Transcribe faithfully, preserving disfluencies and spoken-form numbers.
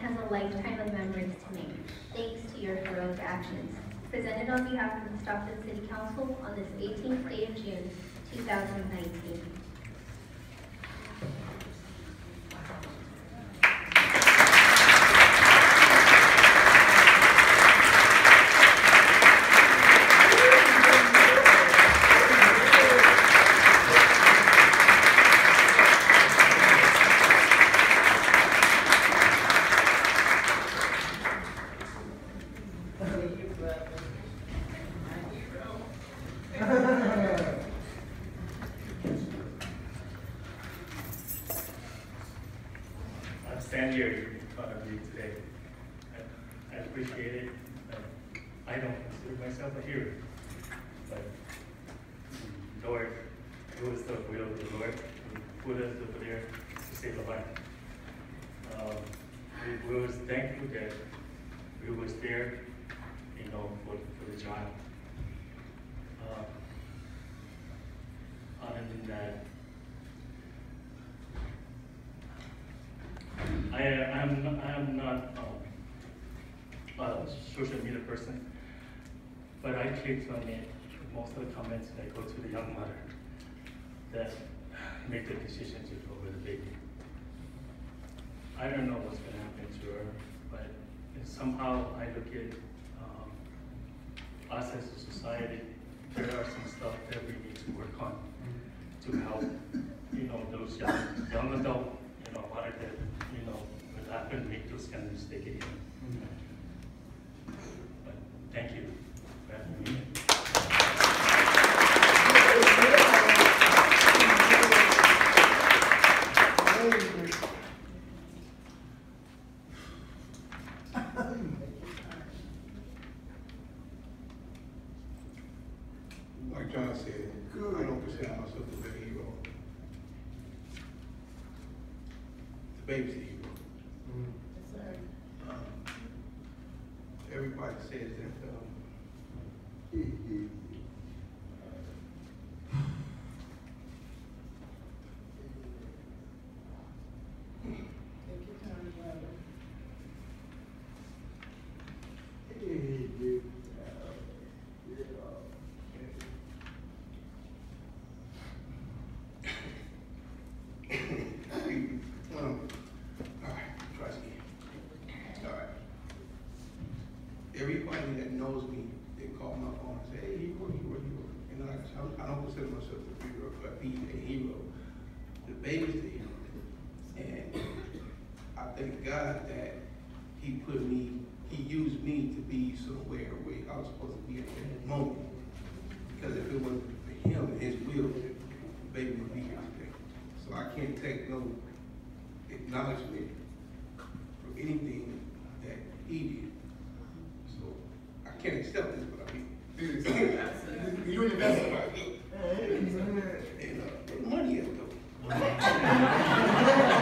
has a lifetime of memories to make, thanks to your heroic actions. Presented on behalf of the Stockton City Council on this eighteenth day of June, two thousand nineteen. Stand here in front of you today. I, I appreciate it. I, I don't consider myself a hero, but Lord, it was the will of the Lord who put us over there to save a life. Um, we, we was thankful that we was there, you know, for, for the child. Uh, other than that, I am not, I am not um, a social media person, but I clicked on it. Most of the comments that go to the young mother that make the decision to go with the baby. I don't know what's going to happen to her, but somehow I look at um, us as a society. There are some stuff that we need to work on to help, you know, those young young adults. You know, what that, you know, will happen, make those kind of mistakes again. Mm-hmm. But thank you for having me. Like John said, Good. I don't consider myself a big hero. The baby's the hero. Mm. Yes, um, everybody says that um, mm-hmm. Everybody that knows me, they call my phone and say, hey, hero, hero, hero. And I, I don't consider myself a hero, but he's a hero. The baby's the hero. And I thank God that he put me, he used me to be somewhere where I was supposed to be at that moment. Because if it wasn't for him and his will, the baby would be here today. So I can't take no acknowledgement for anything that he did. I can't accept this, but I mean, you and the best of it. And uh, the money is though.